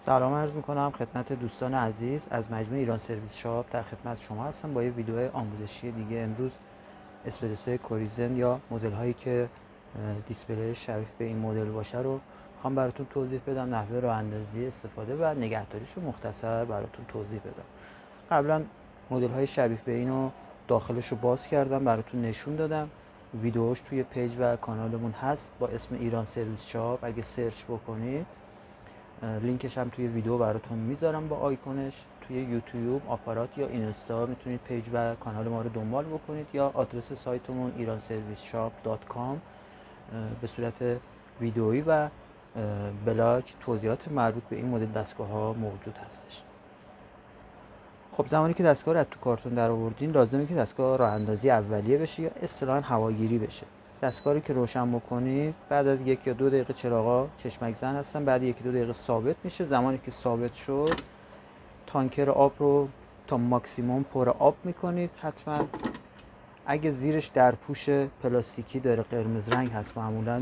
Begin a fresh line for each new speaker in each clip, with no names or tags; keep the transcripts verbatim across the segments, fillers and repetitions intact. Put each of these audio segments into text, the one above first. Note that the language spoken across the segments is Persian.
سلام عرض میکنم خدمت دوستان عزیز از مجموعه ایران سرویس شاپ. در خدمت شما هستم با یه ویدیو آموزشی دیگه. امروز اسپرسو کوریزن یا مدل هایی که دیسپلی شبیه به این مدل باشه رو میخوام براتون توضیح بدم. نحوه راه اندازی استفاده و نگهداریش رو مختصر براتون توضیح بدم. قبلا مدل های شبیه به اینو داخلش رو باز کردم براتون نشون دادم. ویدیوش توی پیج و کانالمون هست با اسم ایران سرویس شاپ. اگه سرچ بکنید لینکش هم توی ویدیو براتون میذارم با آیکونش. توی یوتیوب، آپارات یا اینستا میتونید پیج و کانال ما رو دنبال بکنید یا آدرس سایتمون ایران سرویس شاپ دات کام به صورت ویدئویی و بلاگ توضیحات مربوط به این مدل دستگاه ها موجود هستش. خب زمانی که دستگاه رو از تو کارتون در آوردین لازمه که دستگاه راه اندازی اولیه بشه یا اصطلاحاً هواگیری بشه. دستگاه رو که روشن بکنید بعد از یک یا دو دقیقه چراغا چشمک زن هستن، بعد یک دو دقیقه ثابت میشه. زمانی که ثابت شد تانکر آب رو تا ماکسیموم پر آب میکنید. حتما اگه زیرش درپوش پلاستیکی داره قرمز رنگ هست، معمولا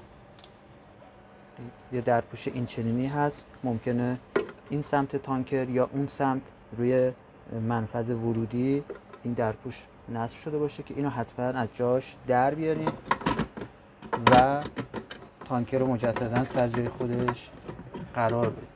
یا درپوش این چنینی هست، ممکنه این سمت تانکر یا اون سمت روی منفذ ورودی این درپوش نصب شده باشه که اینو حتما از جاش در بیاریم و تانکر رو مجددا سر جای خودش قرار بدیم.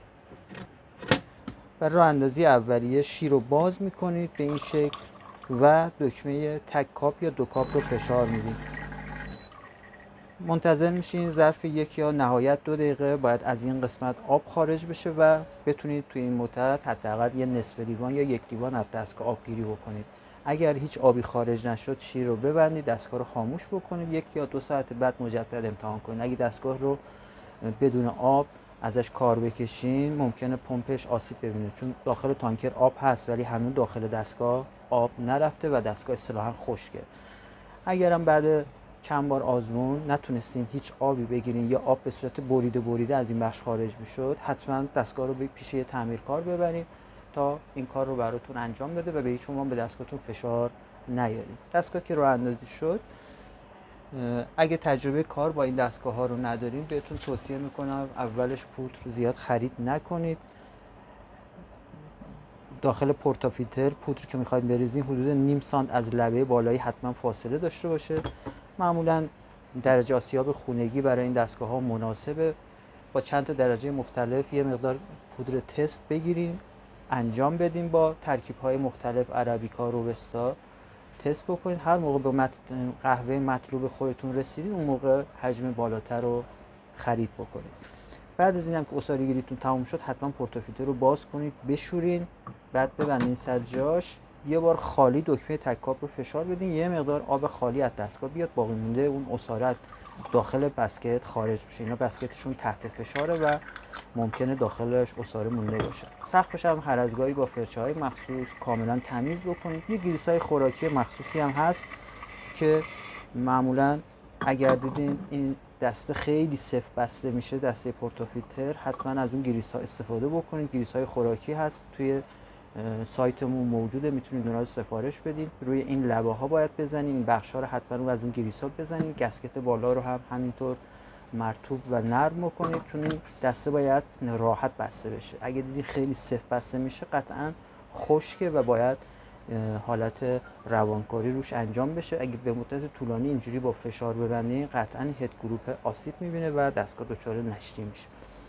و راه اندازی اولیه شیر رو باز میکنید به این شکل و دکمه تک کاپ یا دو کاپ رو فشار میدید. منتظر میشین ظرف یک یا نهایت دو دقیقه باید از این قسمت آب خارج بشه و بتونید توی این مدت حداقل یه نصف لیوان یا یک لیوان از دستگاه آبگیری بکنید. اگر هیچ آبی خارج نشد شیر رو ببندید، دستگاه رو خاموش بکنید، یک یا دو ساعت بعد مجدد امتحان کنید. اگه دستگاه رو بدون آب ازش کار بکشین ممکنه پمپش آسیب ببینه، چون داخل تانکر آب هست ولی هنوز داخل دستگاه آب نرفته و دستگاه اصطلاحاً خشکه. اگرم بعد چند بار آزمون نتونستین هیچ آبی بگیرین یا آب به صورت بریده بریده از این بخش خارج میشد، حتما دستگاه رو پیش یه تعمیرکار ببرید تا این کار رو براتون انجام بده و به هیچ عنوان به دستگاهتون فشار نیارید. دستگاه که راه اندازی شد، اگه تجربه کار با این دستگاه ها رو ندارین بهتون توصیه میکنم اولش پودر زیاد خرید نکنید. داخل پورتافیلتر پودر که میخواید بریزین حدود نیم سانت از لبه بالایی حتما فاصله داشته باشه. معمولا درجه آسیاب خونگی برای این دستگاه ها مناسبه. با چند تا درجه مختلف یه مقدار پودر تست بگیریم انجام بدیم، با ترکیب های مختلف عربیکا، روبستا تست بکنید. هر موقع به مت... قهوه مطلوب خودتون رسیدید اون موقع حجم بالاتر رو خرید بکنید. بعد از اینم که عصاره گیریتون تموم شد حتما پورتافیلتر رو باز کنید، بشورین، بعد ببندین سر جاش. یه بار خالی دکمه تک کاپ رو فشار بدین، یه مقدار آب خالی از دستگاه بیاد، باقی مونده اون عصاره داخل بسکت خارج بشه. اینا بسکتشون تحت فشاره و ممکنه داخلش عصاره مونده باشه. سقفش هم هر از گاهی با فرچه‌های مخصوص کاملا تمیز بکنید. یه گریس‌های خوراکی مخصوصی هم هست که معمولا اگر دیدین این دسته خیلی سفت بسته میشه، دسته پورتافیلتر، حتما از اون گریس ها استفاده بکنید. گریس های خوراکی هست توی سایتمون موجوده، میتونید اونها رو سفارش بدین. روی این لبه ها باید بزنید، این بخش ها رو حتما رو از اون گریس ها بزنید. گسکت بالا رو هم همینطور مرطوب و نرم بکنید، چون این دسته باید راحت بسته بشه. اگه دیدین خیلی سفت بسته میشه قطعا خشکه و باید حالت روانکاری روش انجام بشه. اگه به مدت طولانی اینجوری با فشار ببندین قطعا هد گروپ آسیب میبینه و دستگاه دچار نشتی میشه.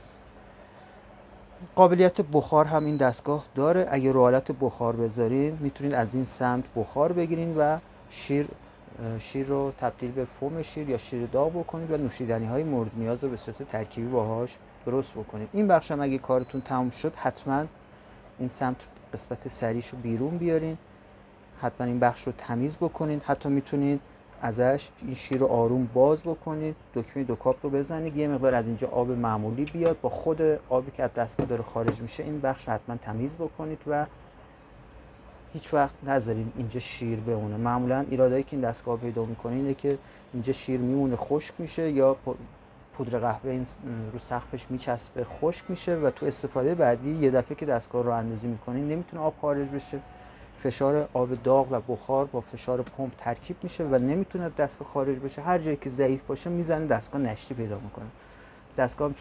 قابلیت بخار هم این دستگاه داره. اگه رو حالت بخار بذارین میتونید از این سمت بخار بگیرین و شیر شیر رو تبدیل به فوم شیر یا شیر داغ بکنید و نوشیدنی های مورد نیاز رو به صورت ترکیبی باهاش درست بکنید. این بخش هم اگه کارتون تموم شد حتما این سمت قسمت سریش رو بیرون بیارین، حتما این بخش رو تمیز بکنید. حتی میتونید ازش این شیر رو آروم باز بکنید، دکمه دو کاپ رو بزنید، یه مقدار از اینجا آب معمولی بیاد، با خود آبی که از دستگاه داره خارج میشه این بخش حتما تمیز بکنید و هیچ وقت نذارین اینجا شیر بمونه. معمولا ایرادایی که این دستگاه پیدا میکنه اینه که اینجا شیر میمونه خشک میشه یا پودر قهوه این رو سقفش میچسبه خشک میشه و تو استفاده بعدی یه دفعه که دستگاه رو اندازی میکنین نمیتونه آب خارج بشه. فشار آب داغ و بخار با فشار پمپ ترکیب میشه و نمیتونه دستگاه خارج بشه. هر جایی که ضعیف باشه میزنه دستگاه نشتی پیدا میکنه. دستگاه چون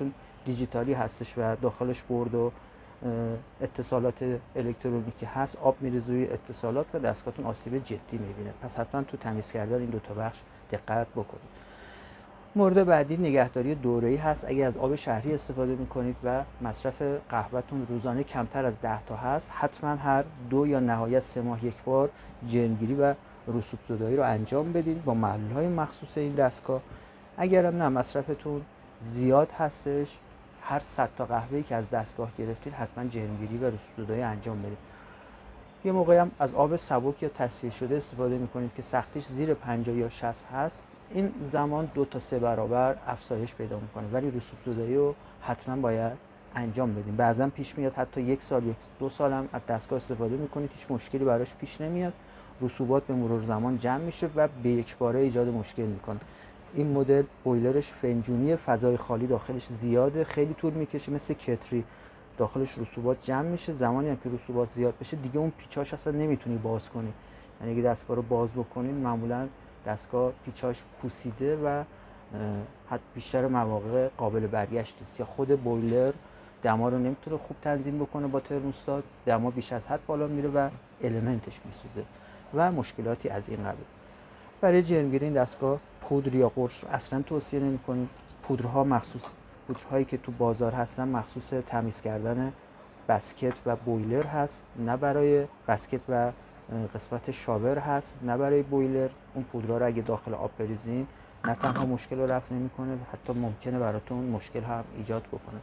دیجیتالی هستش و داخلش برد و اتصالات الکترونیکی هست، آب میره روی اتصالات و دستگاهتون آسیب جدی میبینه. پس حتما تو تمیز کردن این دو تا بخش دقت بکنید. مورد بعدی نگهداری دوره‌ای هست. اگه از آب شهری استفاده میکنید و مصرف قهوه‌تون روزانه کمتر از ده تا هست، حتما هر دو یا نهایت سه ماه یک بار جرمگیری و رسوب زدایی رو انجام بدید با محلول‌های مخصوص این دستگاه. اگر هم نه مصرفتون زیاد هستش، هر صد تا قهوه‌ای که از دستگاه گرفتید حتما جرمگیری و رسوب زدایی انجام بدید. یه موقعی هم از آب سبک یا تصفیه شده استفاده میکنید که سختیش زیر پنجاه یا شصت هست، این زمان دو تا سه برابر افزایش پیدا میکنه، ولی رسوب زدایی رو حتما باید انجام بدیم. بعضا پیش میاد حتی یک سال یک دو سال هم از دستگاه استفاده میکنید، هیچ مشکلی براش پیش نمیاد، رسوبات به مرور زمان جمع میشه و به یک باره ایجاد مشکل میکنه. این مدل بویلرش فنجونی، فضای خالی داخلش زیاده، خیلی طول میکشه، مثل کتری داخلش رسوبات جمع میشه. زمانی هم که رسوبات زیاد بشه دیگه اون پیچاش اصلا نمیتونی باز کنی، یعنی اگه دستگاه رو باز بکنید معمولا دستگاه پیچاش پوسیده و حتی بیشتر مواقع قابل برگشت نیست، یا خود بویلر دما رو نمیتونه خوب تنظیم بکنه با ترموستات، دما بیش از حد بالا میره و المنتش میسوزه و مشکلاتی از این قبیل. برای جرمگیری این دستگاه پودر یا قرص اصلا توصیه نمی‌کنیم. پودرها مخصوص پودرهایی که تو بازار هستن مخصوص تمیز کردن بسکت و بویلر هست، نه برای بسکت و قسمت شاور هست، نه برای بویلر. اون پودرها رو اگه داخل آب بریزین نه تنها مشکل رو رفع نمی‌کنه، حتی ممکنه براتون مشکل هم ایجاد بکنه.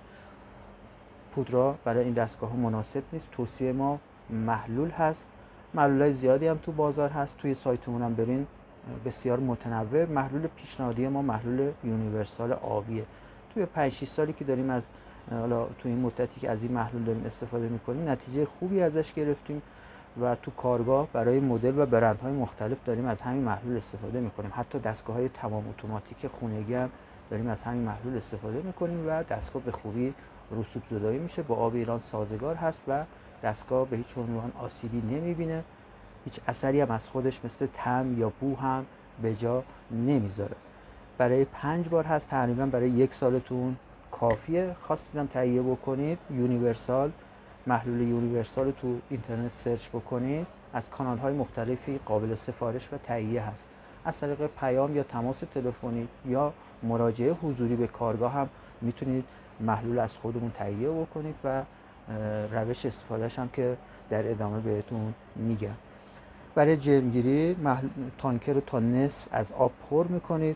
پودرها برای این دستگاه ها مناسب نیست. توصیه ما محلول هست. محلولای زیادی هم تو بازار هست، توی سایتمون هم برین بسیار متنوع. محلول پیشنهادی ما محلول یونیورسال آبیه. توی پنج شش سالی که داریم از حالا تو این مدتی که از این محلول داریم استفاده می‌کنیم نتیجه خوبی ازش گرفتیم و تو کارگاه برای مدل و برندهای مختلف داریم از همین محلول استفاده می‌کنیم. حتی دستگاه‌های تمام اتوماتیک خونگی هم داریم از همین محلول استفاده می‌کنیم و دستگاه به خوبی رسوب زدایی میشه، با آب ایران سازگار هست و دستگاه به هیچ عنوان آسیبی نمی‌بینه. هیچ اثری هم از خودش مثل طعم یا بو هم به جا نمیذاره. برای پنج بار هست، تقریبا برای یک سالتون کافیه. خواستیدم تهیه بکنید یونیورسال، محلول یونیورسال رو تو اینترنت سرچ بکنید، از کانال های مختلفی قابل سفارش و تهیه هست. از طریق پیام یا تماس تلفنی یا مراجعه حضوری به کارگاه هم میتونید محلول از خودمون تهیه بکنید و روش استفادهش هم که در ادامه بهتون میگم. برای جرمگیری تانکر رو تا نصف از آب پر میکنید،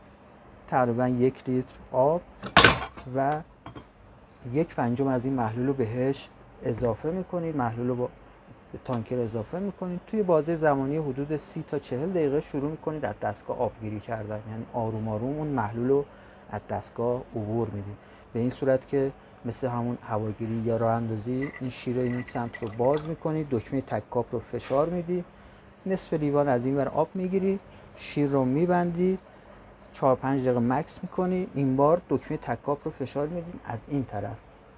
تقریبا یک لیتر آب و یک پنجم از این محلول رو بهش اضافه میکنید. محلول رو با تانکر اضافه میکنید. توی بازه زمانی حدود سی تا چهل دقیقه شروع میکنید از دستگاه آبگیری کردن، یعنی آروم آروم اون محلول رو از دستگاه عبور میدید، به این صورت که مثل همون هواگیری یا راه اندازی این شیر این سمت رو باز میکنید، دکمه تک کاپ رو فشار میدی، نصف لیوان از این ور آب میگیری، شیر رو میبندی، چهار پنج دقیقه مکس میکنی، این بار دکمه تک کاپ رو فشار میدین، از این طرف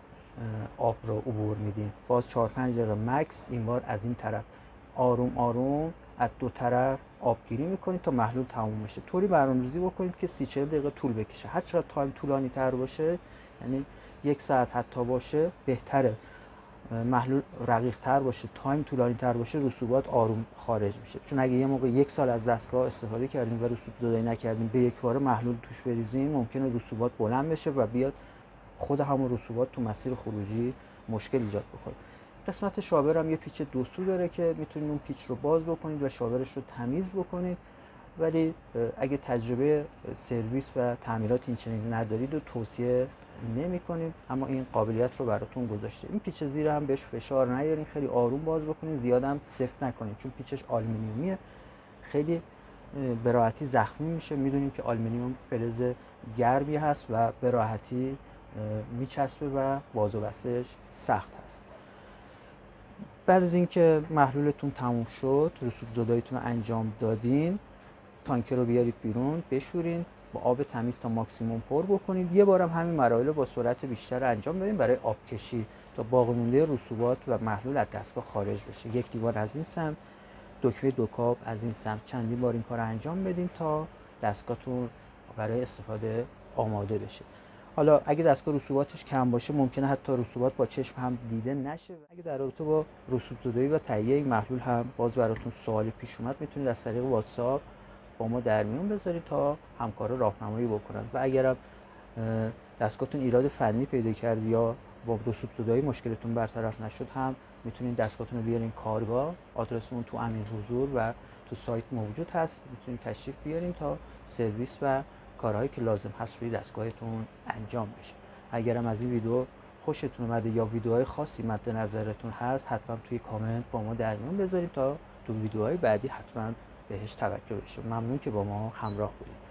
آب رو عبور میدین، باز چهار پنج دقیقه مکس، این بار از این طرف آروم آروم از دو طرف آبگیری میکنید تا محلول تموم بشه. طوری برنامه‌ریزی بکنید که سی چهل دقیقه طول بکشه. هر چقدر تایم طولانی تر باشه، یعنی یک ساعت حتی باشه بهتره. محلول رقیق تر باشه، تایم طولانی تر باشه، رسوبات آروم خارج میشه. چون اگه یه موقع یک سال از دستگاه استفاده کردیم و رسوب زدایی نکردیم، به یک بار محلول توش بریزیم، ممکنه رسوبات بلند بشه و بیاد خود همون رسوبات تو مسیر خروجی مشکل ایجاد بکنه. قسمت شاور هم یه پیچ دو سو داره که میتونید اون پیچ رو باز بکنید و شاورش رو تمیز بکنید، ولی اگه تجربه سرویس و تعمیرات این چنین ندارید و توصیه نمی کنیم، اما این قابلیت رو براتون گذاشته. این پیچ زیر هم بهش فشار نیارین، خیلی آروم باز بکنید، زیاد هم سفت نکنید چون پیچش آلومینیومیه، خیلی به راحتی زخمی میشه. میدونیم که آلومینیوم فلز گرمی هست و به راحتی میچسبه و باز و بستش سخت هست. بعد از اینکه محلولتون تموم شد، رسوب زداییتون رو انجام دادین، تانکر رو بیارید بیرون، بشورین، با آب تمیز تا ماکسیموم پر بکنید. یه بارم همین مراحل رو با سرعت بیشتر انجام بدین برای آب کشی تا باقی مونده رسوبات و محلول از دستگاه خارج بشه. یک لیوان از این سمت، دکمه دو کاپ از این سمت، چندین بار این کار انجام بدین تا دستگاهتون برای استفاده آماده بشه. حالا اگه دستگاه رسوباتش کم باشه ممکنه حتی رسوبات با چشم هم دیده نشه. اگه در رابطه با رسوب زدایی و تهیه این محلول هم باز براتون سوالی پیش اومد میتونید از طریق واتساپ با ما در میون بذارید تا همکارا راهنمایی بکنن. و اگرم دستگاهتون ایراد فنی پیدا کرد یا با رسوب زدایی مشکلتون برطرف نشد هم میتونید دستگاهتون رو بیارین کارگاه. آدرسمون تو امین حضور و تو سایت موجود هست، میتونید تشریف بیارین تا سرویس و کارهایی که لازم هست روی دستگاهتون انجام بشه. اگرم از این ویدیو خوشتون اومده یا ویدیوهای خاصی مد نظرتون هست حتما توی کامنت با ما در میون بذارید تا تو ویدیوهای بعدی حتما بهش توجه بشه. ممنون که با ما همراه بودید.